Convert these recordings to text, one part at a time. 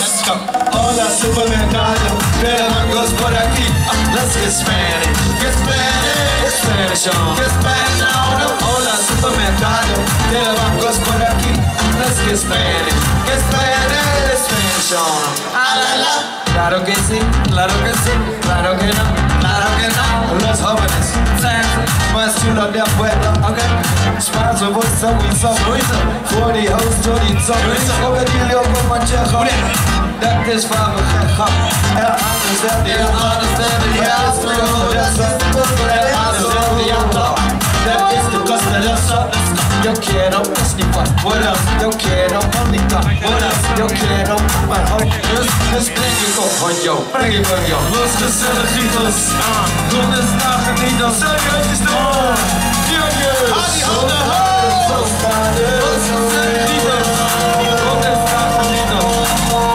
Let's go. Hola supermercado, tenemos por aquí. Let's get Spanish. Get Spanish. Get Spanish on. Get Spanish on. Hola supermercado, tenemos por aquí. Let's get Spanish. Get Spanish. Get Spanish on. Ah la la. Claro que sí, claro que sí, claro que no, claro que no. Los jóvenes, más chulo de afuera, ok. Espacio, vos sowieso, 40 hoes, chorizo, crocodilo con manchejo. Dat is van me gegaan. Er anders dan die anders dan die anders dan er anders dan die anders. Dat is de costa de sol. Yo quiero esnifar, what else? Yo quiero bonita, what else? Yo quiero maar hoofd. Dus breng ik op van jou, breng ik van jou. Los gezelligitos, donde está genitos? Serieus de aan die handen hoog. Los gezelligitos, donde está genitos?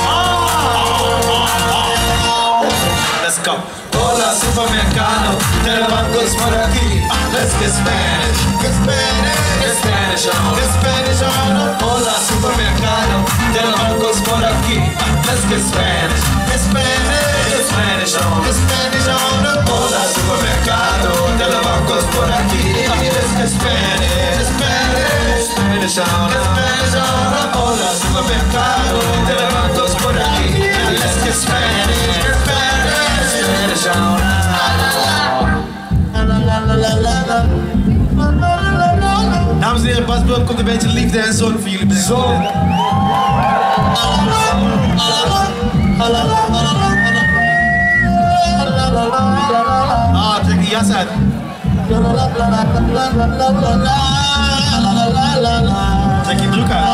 Let's go. Hola supermercado, tenemos por aquí. Let's get Spanish, get Spanish, get Spanish on, get Spanish on. Hola supermercado, tenemos por aquí. Let's get Spanish, get Spanish, get Spanish on, get Spanish on. Hola supermercado, tenemos por aquí. Let's get Spanish, get Spanish, Spanish on, get Spanish on. Hola supermercado, tenemos por aquí. Let's get Spanish, get Spanish, Spanish on. Dames en heren, Bas Bulk komt een beetje liefde en zon voor jullie brengen. Zon! Ah, trek die jas uit. Trek je broek uit.